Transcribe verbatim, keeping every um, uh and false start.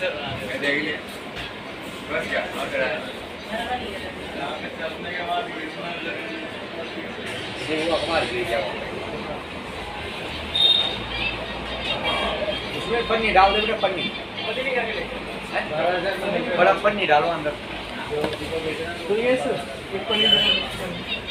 देख लिया बस क्या और करा चलने के बाद वो अखबार गिर गया उसमें पन्नी डाल दे बेटा पन्नी बड़ा पन्नी डालो अंदर तो ये सर एक पन्नी